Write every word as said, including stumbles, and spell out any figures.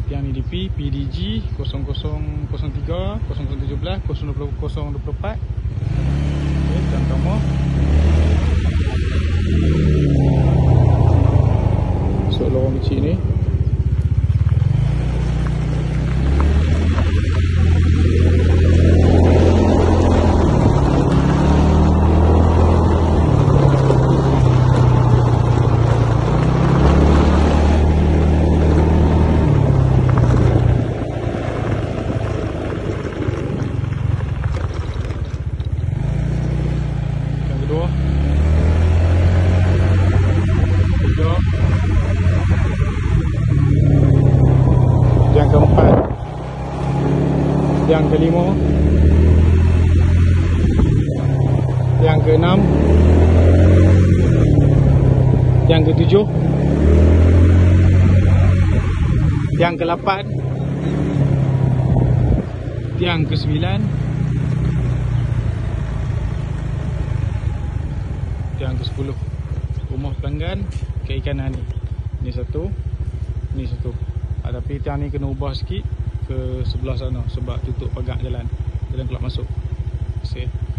tiang ni D P P D G kosong kosong kosong tiga kosong kosong tujuh belas kosong dua puluh kosong dua puluh empat. Okey, tiang utama. So lorong kecil ni. Yang keempat, yang kelima, yang keenam, yang ketujuh, yang kelapan, yang kesembilan, yang kesepuluh. Rumah pelanggan keikanan ni. Ni satu, ni satu. Ah, tapi tiang ni kena ubah sikit ke sebelah sana sebab tutup pagar jalan. Jalan keluar masuk. Terima kasih.